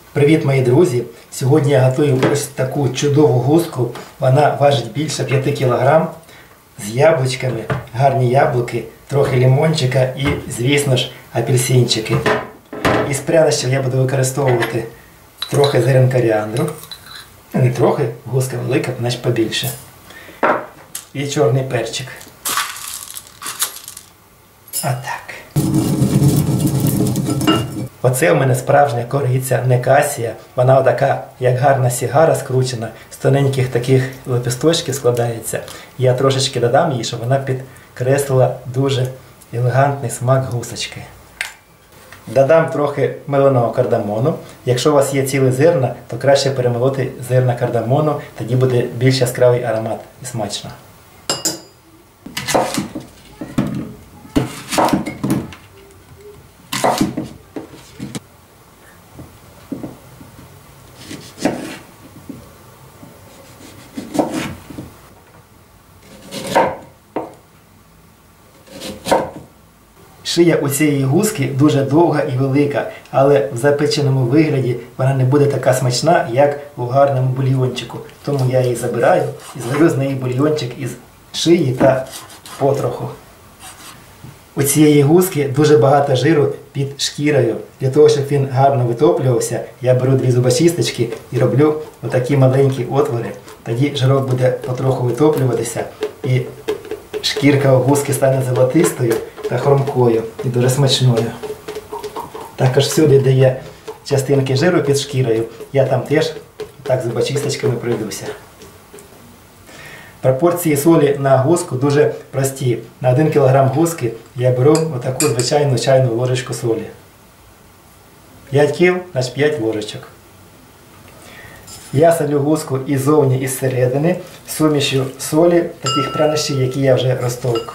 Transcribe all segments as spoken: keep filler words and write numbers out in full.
Привіт, мої друзі! Сьогодні я готую ось таку чудову гуску. Вона важить більше п'яти кілограм, з яблучками, гарні яблуки, трохи лимончика і, звісно ж, апельсинчики. Із прянощів я буду використовувати трохи зерен коріандру. Не трохи, гуска велика, значить побільше. І чорний перчик. Отак. Оце у мене справжня кориця, не касія. Вона така, як гарна сігара скручена, з тоненьких таких лепесточків складається. Я трошечки додам їй, щоб вона підкреслила дуже елегантний смак гусочки. Додам трохи меленого кардамону. Якщо у вас є цілі зерна, то краще перемолоти зерна кардамону, тоді буде більш яскравий аромат і смачно. Шия у цієї гуски дуже довга і велика, але в запеченому вигляді вона не буде така смачна, як у гарному бульйончику. Тому я її забираю і зварю з неї бульйончик із шиї та потроху. У цієї гуски дуже багато жиру під шкірою. Для того, щоб він гарно витоплювався, я беру дві зубочисточки і роблю отакі маленькі отвори. Тоді жирок буде потроху витоплюватися і шкірка у гуски стане золотистою та хромкою і дуже смачною. Також всюди, де є частинки жиру під шкірою, я там теж так зубочисточками пройдуся. Пропорції солі на гуску дуже прості. На один кілограм гуски я беру отаку звичайну чайну ложечку солі. п'ять кіл, значить п'ять ложечок. Я солю гуску і ззовні, і зсередини сумішю солі, таких прянощів, які я вже розтовк.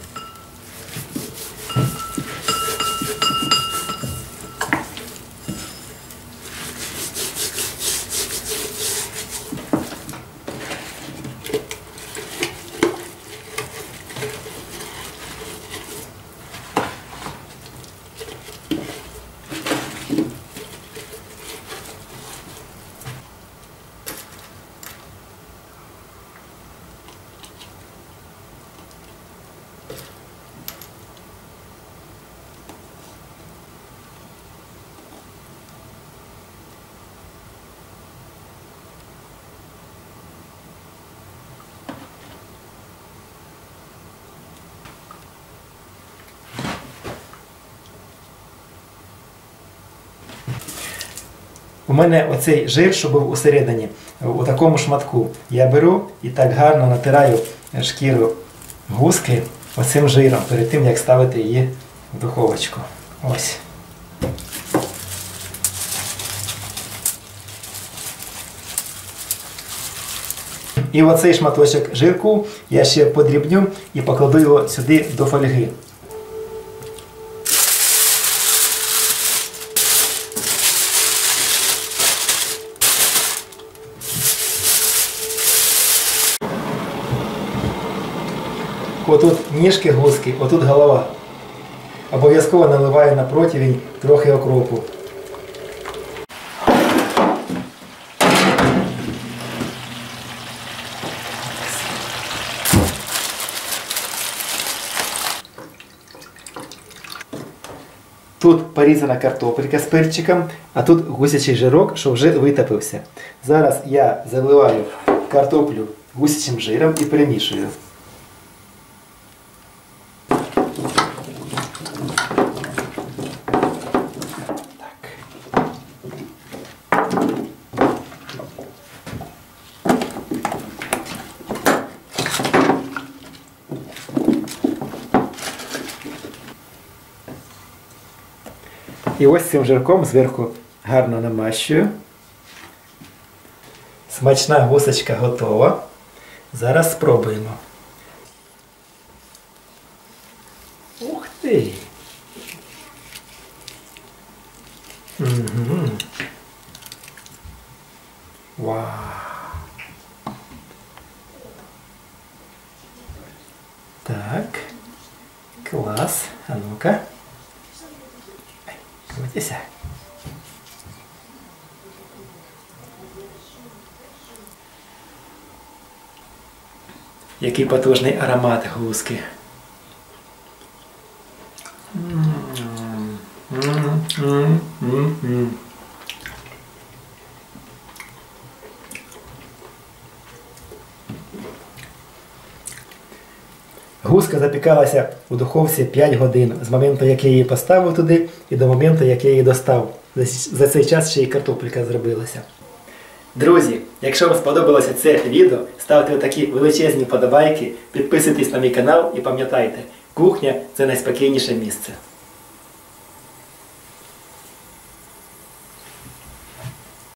У мене оцей жир, що був усередині, у такому шматку, я беру і так гарно натираю шкіру гуски оцим жиром, перед тим, як ставити її в духовочку. Ось. І оцей шматочок жирку я ще подрібню і покладу його сюди до фольги. Отут ніжки гуски, отут голова. Обов'язково наливаю на противень трохи окропу. Тут порізана картопелька з перчиком, а тут гусячий жирок, що вже витопився. Зараз я заливаю картоплю гусячим жиром і перемішую. І ось цим жирком зверху гарно намащую. Смачна гусочка готова. Зараз спробуємо. Ух ти! Угу. Вау! Так. Клас. А ну-ка. Крутися. Який потужний аромат гуски. Гуска запікалася у духовці п'ять годин, з моменту, як я її поставив туди, і до моменту, як я її достав. За цей час ще й картопелька зробилася. Друзі, якщо вам сподобалося це відео, ставте такі величезні подобайки, підписуйтесь на мій канал і пам'ятайте, кухня – це найспокійніше місце.